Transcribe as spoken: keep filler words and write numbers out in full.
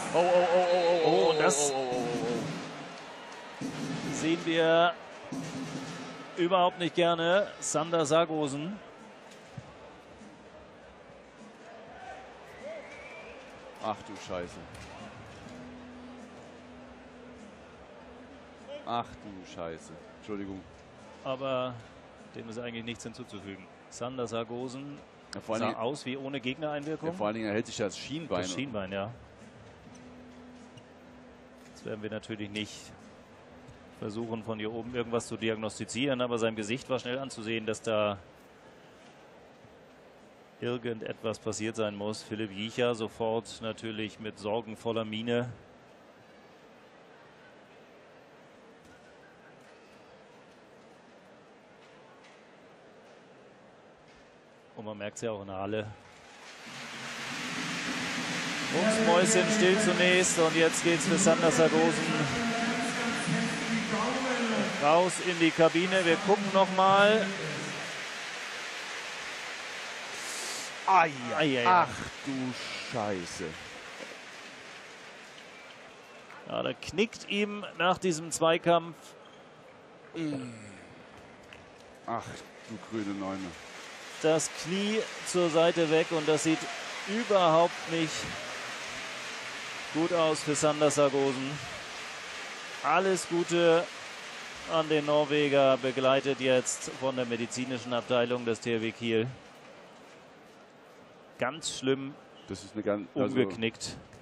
Oh, oh, oh, oh, oh, Oh, oh, das oh, oh, oh, oh. sehen wir überhaupt nicht gerne. Sander Sargosen. Ach du Scheiße. Ach du Scheiße. Entschuldigung. Aber dem ist eigentlich nichts hinzuzufügen. Sander Sargosen Ja, vor allen sah Dingen, aus wie ohne Gegnereinwirkung. ja, vor allen Dingen erhält sich das Schienbein. Das Schienbein, ja. Jetzt werden wir natürlich nicht versuchen, von hier oben irgendwas zu diagnostizieren, aber sein Gesicht war schnell anzusehen, dass da irgendetwas passiert sein muss. Philipp Jiecher sofort natürlich mit sorgenvoller Miene. Und man merkt es ja auch in der Halle. Mäuschen still zunächst und jetzt geht's für Sander Sargosen raus in die Kabine. Wir gucken noch mal. Ai, ai, ai. Ach du Scheiße. Ja, da knickt ihm nach diesem Zweikampf. Ach du grüne Neune. Das Knie zur Seite weg und das sieht überhaupt nicht gut aus für Sander Sargosen. Alles Gute an den Norweger, begleitet jetzt von der medizinischen Abteilung des T H W Kiel. Ganz schlimm Das ist eine ganz, also umgeknickt.